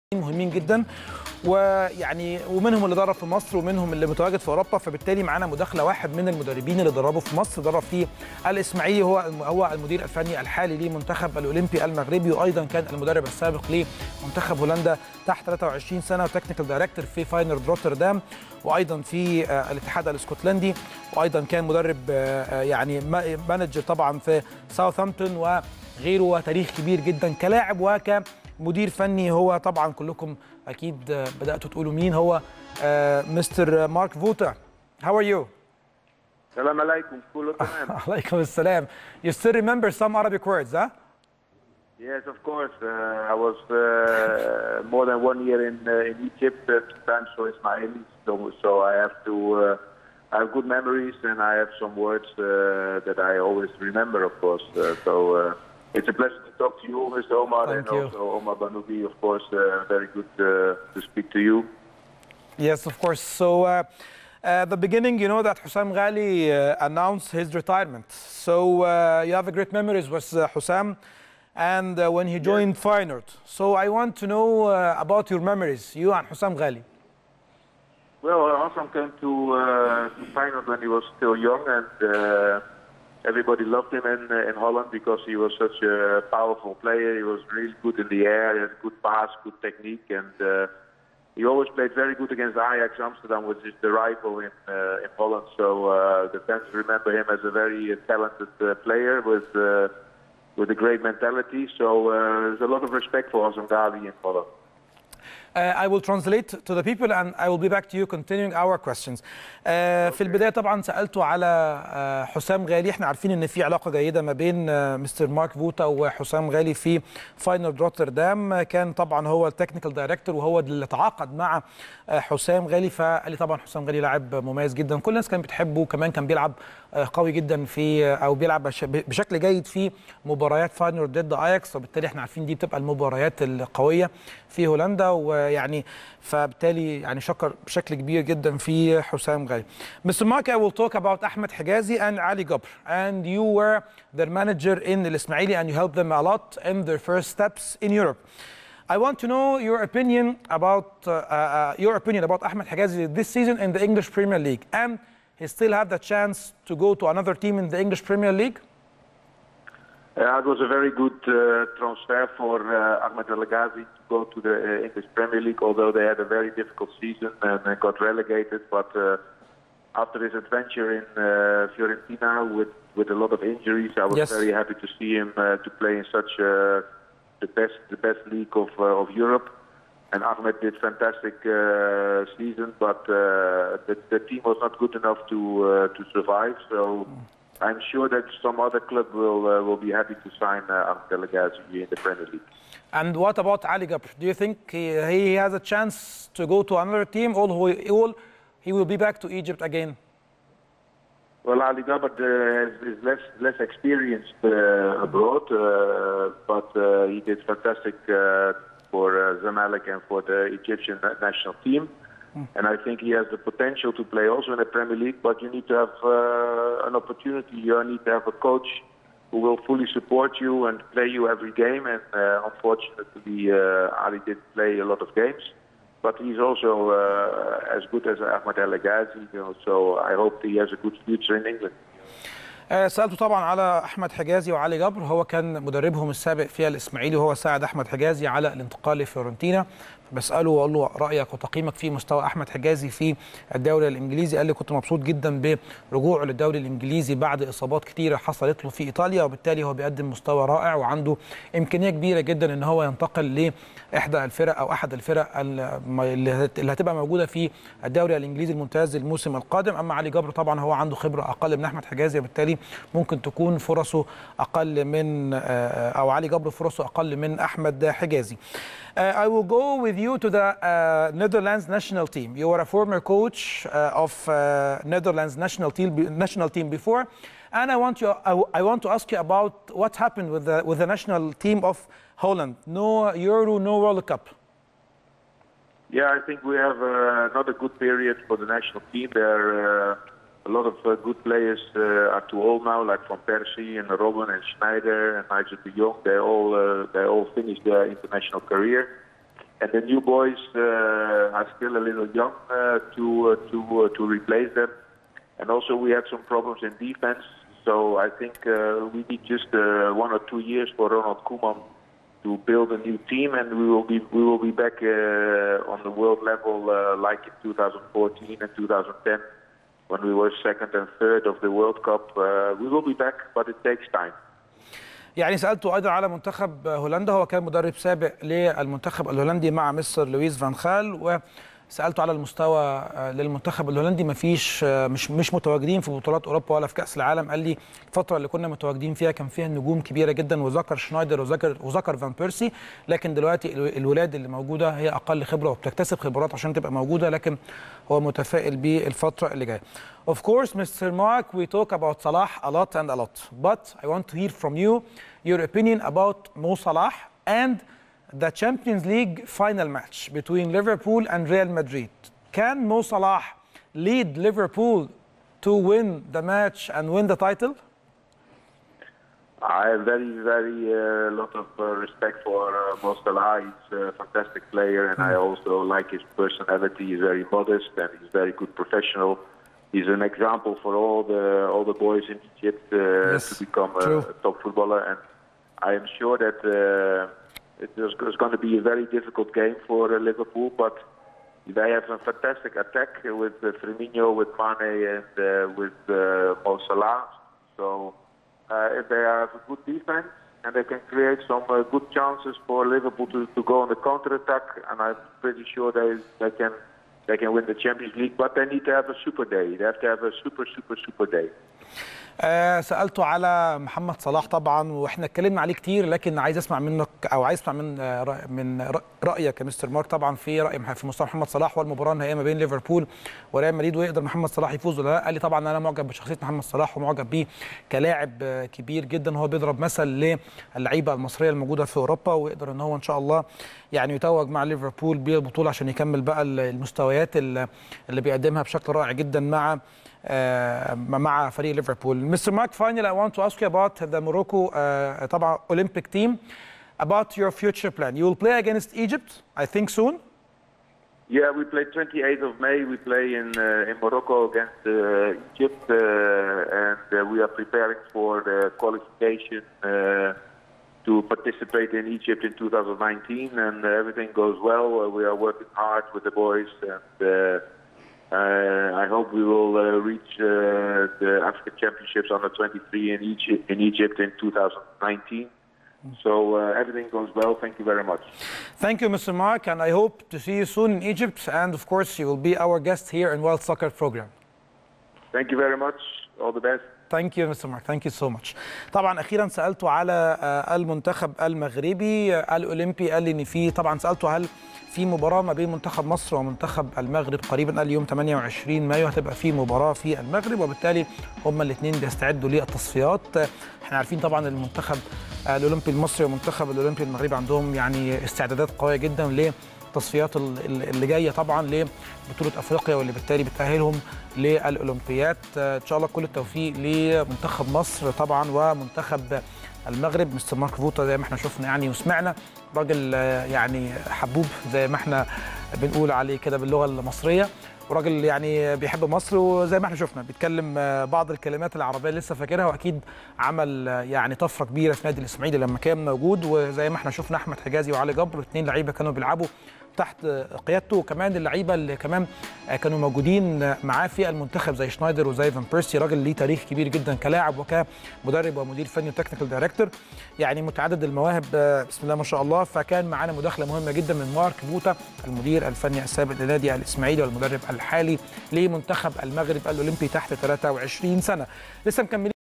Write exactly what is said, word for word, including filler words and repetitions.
مهمين جدا، ويعني ومنهم اللي درب في مصر ومنهم اللي متواجد في اوروبا. فبالتالي معانا مداخله واحد من المدربين اللي دربوا في مصر، درب في الاسماعيلي، هو هو المدير الفني الحالي لمنتخب الاولمبي المغربي، وايضا كان المدرب السابق لمنتخب هولندا تحت ثلاثة وعشرين سنه، وتكنيكال دايركتور في فاينورد روتردام، وايضا في الاتحاد الاسكتلندي، وايضا كان مدرب يعني مانجر طبعا في ساوثهامبتون وغيره، وتاريخ كبير جدا كلاعب وك مدير فني. هو طبعا كلكم اكيد بداتوا تقولوا مين هو. مستر مارك فوتا. How are you? السلام عليكم. كله تمام. عليكم السلام. You still remember some Arabic words, huh? Yes, of course. Uh, I was uh, more than one year in uh, in Egypt, uh, two times for Ismaili, so, so I have to. Uh, I have good memories, and I have some words uh, that I always remember, of course. Uh, so. Uh, It's a pleasure to talk to you, Mister Omar, Thank and you. also Omar Banoubi, of course. Uh, very good uh, to speak to you. Yes, of course. So, uh, at the beginning, you know that Hussam Ghali uh, announced his retirement. So, uh, you have a great memories with uh, Hussam, and uh, when he joined yes. Feyenoord. So, I want to know uh, about your memories, you and Hussam Ghali. Well, Hussam came to, uh, to Feyenoord when he was still young, and uh, everybody loved him in, uh, in Holland because he was such a powerful player. He was really good in the air, he had good pass, good technique, and uh, he always played very good against Ajax Amsterdam, which is the rival in uh, in Holland. So uh, the fans remember him as a very uh, talented uh, player with uh, with a great mentality. So uh, there's a lot of respect for Hussam Ghali in Holland. Uh, I will translate to the people and I will be back to you continuing our questions. Uh, okay. في البداية طبعا سألته على uh, حسام غالي. احنا عارفين ان في علاقة جيدة ما بين uh, مستر مارك فوتا وحسام غالي في فاينورد روتردام. كان طبعا هو التكنيكال دايركتور وهو اللي تعاقد مع uh, حسام غالي. فقال لي طبعا حسام غالي لاعب مميز جدا، كل الناس كانت بتحبه، كمان كان بيلعب uh, قوي جدا في uh, او بيلعب بشكل جيد في مباريات فاينورد ضد اياكس، وبالتالي احنا عارفين دي بتبقى المباريات القوية في هولندا، ويعني فبالتالي يعني شكر بشكل كبير جدا في حسام غالي. Mister Mark, I will talk about Ahmed Higazi and Ali Gabr, and you were their manager in Al Ismaili and you helped them a lot in their first steps in Europe. I want to know your opinion about uh, uh, your opinion about Ahmed Higazi this season in the English Premier League, and he still have the chance to go to another team in the English Premier League. Uh, it was a very good uh, transfer for uh, Ahmed Higazi to go to the uh, English Premier League, although they had a very difficult season and uh, got relegated. But uh, after his adventure in uh, Fiorentina with, with a lot of injuries, I was yes. very happy to see him uh, to play in such uh, the best the best league of uh, of Europe. And Ahmed did fantastic uh, season, but uh, the, the team was not good enough to uh, to survive. So. I'm sure that some other club will uh, will be happy to sign uh, Ahmed Higazi in the Premier League. And what about Ali Gabr? Do you think he, he has a chance to go to another team, or he will, he will be back to Egypt again? Well, Ali Gabr uh, has, is less less experienced uh, abroad, uh, but uh, he did fantastic uh, for uh, Zamalek and for the Egyptian national team. And I think he has the potential to play also in the Premier League, but you need to have uh, an opportunity. You need to have a coach who will fully support you and play you every game. And uh, unfortunately, uh, Ali didn't play a lot of games, but he's also uh, as good as Ahmed Higazi. You know, so I hope he has a good future in England. سألته طبعا على أحمد حجازي وعلي جبر. هو كان مدربهم السابق في الإسماعيلي، وهو ساعد أحمد حجازي على الانتقال لفيورنتينا. بسأله وأقول له رأيك وتقييمك في مستوى أحمد حجازي في الدوري الإنجليزي. قال لي كنت مبسوط جدا برجوعه للدوري الإنجليزي بعد إصابات كتيرة حصلت له في إيطاليا، وبالتالي هو بيقدم مستوى رائع وعنده إمكانية كبيرة جدا إن هو ينتقل لإحدى الفرق أو أحد الفرق اللي هتبقى موجودة في الدوري الإنجليزي الممتاز الموسم القادم. أما علي جبر طبعا هو عنده خبرة أقل من أحمد حجازي، وبالتالي ممكن تكون فرصه أقل من أو علي جبر فرصه أقل من أحمد حجازي. Uh, I will go with you to the uh, Netherlands national team. You were a former coach uh, of uh, Netherlands national team, national team before, and I want you. I, I want to ask you about what happened with the with the national team of Holland. No Euro, no World Cup. Yeah, I think we have uh, not a good period for the national team. They're uh, a lot of uh, good players uh, are too old now, like Van Persie and Robben and Schneider and Nigel de Jong. They all uh, they all finished their international career. and the new boys uh, are still a little young uh, to uh, to uh, to replace them. And also we have some problems in defense. So I think uh, we need just uh, one or two years for Ronald Koeman to build a new team, and we will be we will be back uh, on the world level uh, like in two thousand fourteen and two thousand ten when we were second and third of the World Cup. Uh, we will be back, but it takes time. يعني سألته أيضا على منتخب هولندا، هو كان مدرب سابق للمنتخب الهولندي مع مستر لويس فان خال، وسألته على المستوى للمنتخب الهولندي. ما فيش مش مش متواجدين في بطولات أوروبا ولا في كأس العالم. قال لي الفترة اللي كنا متواجدين فيها كان فيها نجوم كبيرة جدا، وذكر شنايدر وذكر وذكر فان بيرسي، لكن دلوقتي الولاد اللي موجودة هي أقل خبرة وبتكتسب خبرات عشان تبقى موجودة، لكن هو متفائل بالفترة اللي جاية. Of course, Mister Mark, we talk about Salah a lot and a lot, but I want to hear from you your opinion about Mo Salah and the Champions League final match between Liverpool and Real Madrid. Can Mo Salah lead Liverpool to win the match and win the title? I have very, very uh, lot of uh, respect for uh, Mo Salah. He's a fantastic player, and I also like his personality. He's very modest and he's very good professional. He's an example for all the all the boys in Egypt uh, yes, to become a, a top footballer, and I am sure that uh, it is going to be a very difficult game for uh, Liverpool. But they have a fantastic attack with uh, Firmino, with Mane, and uh, with uh, Mo Salah. So uh, if they have a good defense and they can create some uh, good chances for Liverpool to, to go on the counter-attack, and I'm pretty sure they they can. They can win the Champions League, but they need to have a super day. They have to have a super, super, super day. آه سألته على محمد صلاح طبعا، واحنا اتكلمنا عليه كتير، لكن عايز اسمع منك او عايز اسمع من آه من رايك يا مستر مارك طبعا في راي في مستوى محمد صلاح والمباراه النهائيه ما بين ليفربول وريال مدريد، ويقدر محمد صلاح يفوز ولا لا. قال لي طبعا انا معجب بشخصيه محمد صلاح ومعجب بيه كلاعب كبير جدا، هو بيضرب مثل للعيبه المصريه الموجوده في اوروبا، ويقدر ان هو ان شاء الله يعني يتوج مع ليفربول بالبطوله عشان يكمل بقى المستويات اللي بيقدمها بشكل رائع جدا مع Uh, مع فريق ليفربول. Mister Mark, finally I want to ask you about the Morocco uh, طبعا Olympic team, about your future plan. You will play against Egypt, I think soon. Yeah, we play twenty-eighth of May. We play in uh, in Morocco against uh, Egypt, uh, and uh, we are preparing for the qualification uh, to participate in Egypt in two thousand nineteen. And uh, everything goes well. Uh, we are working hard with the boys, and uh, Uh, I hope we will uh, reach uh, the African Championships under twenty-three in Egypt, in Egypt in two thousand nineteen. So uh, everything goes well. Thank you very much. Thank you, Mister Mark, and I hope to see you soon in Egypt. And of course, you will be our guest here in World Soccer Program. Thank you very much. All the best. Thank you, Mister Mark. Thank you so much. طبعا اخيرا سالته على المنتخب المغربي الاولمبي، قال لي ان في طبعا سالته هل في مباراه ما بين منتخب مصر ومنتخب المغرب قريبا، قال لي يوم ثمانية وعشرين مايو هتبقى في مباراه في المغرب، وبالتالي هما الاثنين بيستعدوا للتصفيات. احنا عارفين طبعا المنتخب الاولمبي المصري والمنتخب الاولمبي المغربي عندهم يعني استعدادات قويه جدا ل التصفيات اللي جايه طبعا لبطوله افريقيا، واللي بالتالي بتاهلهم للاولمبيات. ان شاء الله كل التوفيق لمنتخب مصر طبعا ومنتخب المغرب. مستر مارك فوتا زي ما احنا شفنا يعني وسمعنا، راجل يعني حبوب زي ما احنا بنقول عليه كده باللغه المصريه، وراجل يعني بيحب مصر، وزي ما احنا شفنا بيتكلم بعض الكلمات العربيه اللي لسه فاكرها، واكيد عمل يعني طفره كبيره في نادي الاسماعيلي لما كان موجود. وزي ما احنا شفنا احمد حجازي وعلي جبر، اثنين لعيبه كانوا بيلعبوا تحت قيادته، وكمان اللعيبه اللي كمان كانوا موجودين معاه في المنتخب زي شنايدر وزي فان بيرسي، راجل ليه تاريخ كبير جدا كلاعب وكمدرب ومدير فني وتكنيكال دايركتور، يعني متعدد المواهب بسم الله ما شاء الله. فكان معانا مداخله مهمه جدا من مارك فوتا المدير الفني السابق لنادي الاسماعيلي والمدرب الحالي لمنتخب المغرب الاولمبي تحت ثلاثة وعشرين سنه. لسه مكملين